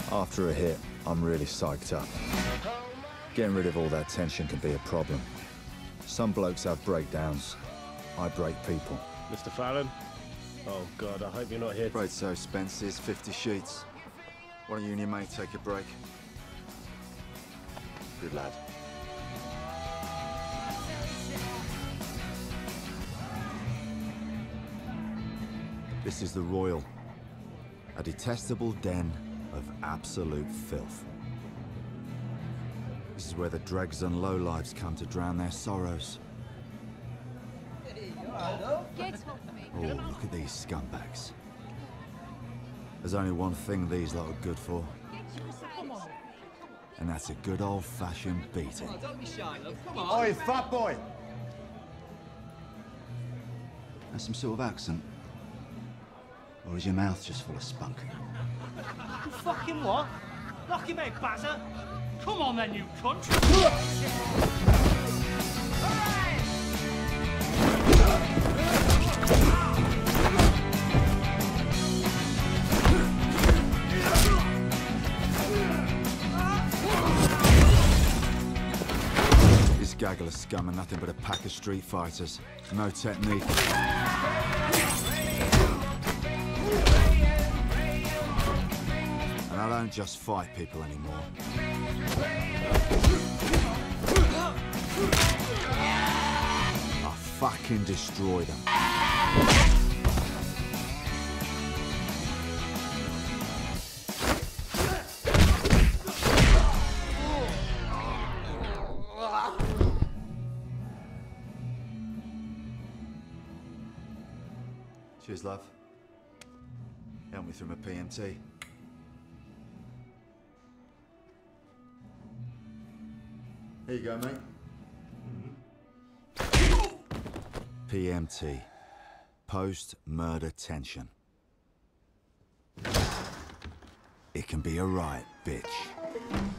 After a hit, I'm really psyched up. Getting rid of all that tension can be a problem. Some blokes have breakdowns. I break people. Mr. Farron? Oh, God, I hope you're not here. Afraid so, Spence. Here's 50 sheets. Why don't you and your mate take a break? Good lad. This is the Royal. A detestable den of absolute filth. This is where the dregs and lowlifes come to drown their sorrows. Oh, look at these scumbags. There's only one thing these lot are good for. And that's a good old-fashioned beating. Don't be shy, love. Come on. Oi, fat boy! That's some sort of accent? Or is your mouth just full of spunk? You fucking what? Knock him out, Bazza! Come on then, you cunt! This gaggle of scum are nothing but a pack of street fighters. No technique. And I don't just fight people anymore. I fucking destroy them. Cheers, love. Help me through my PMT. Here you go, mate. PMT. Post-murder tension. It can be a riot, bitch.